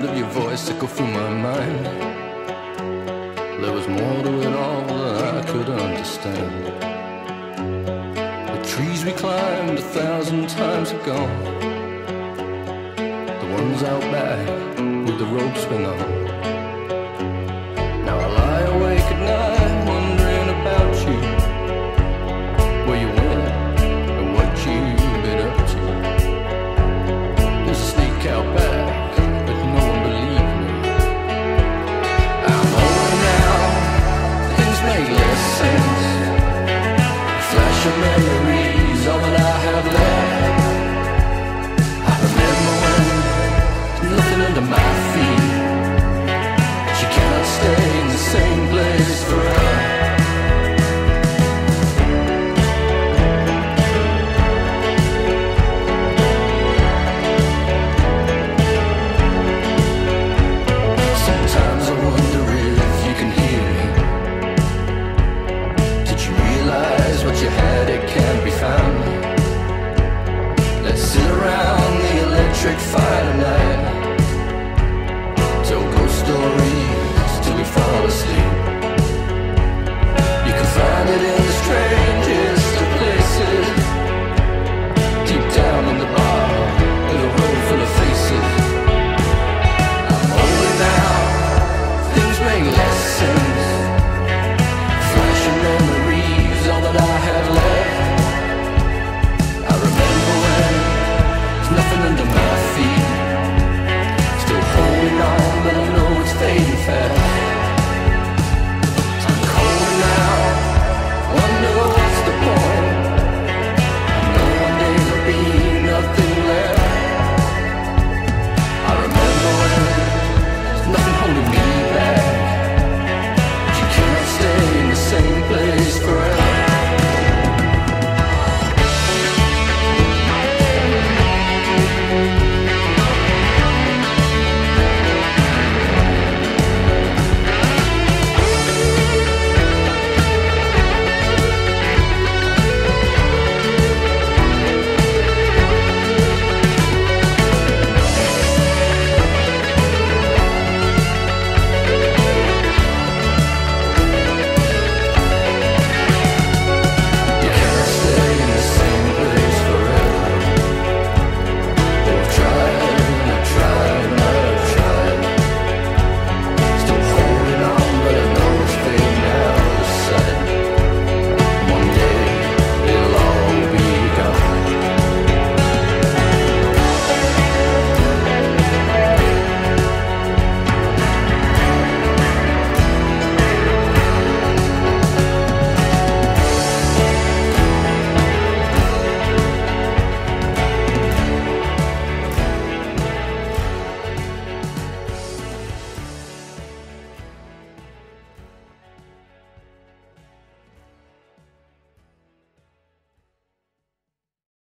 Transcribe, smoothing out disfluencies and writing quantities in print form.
sound of your voice echo through my mind. There was more to it all than I could understand. The trees we climbed 1,000 times are gone. The ones out back with the rope swing on. Now I lie awake at night wondering about you, where you went and what you've been up to. There's a sneak out back, but no one believed me. I'm older now, things make less sense. Flash of memories, all that I have left. I remember when there's nothing under my feet. She cannot stay in the same place forever.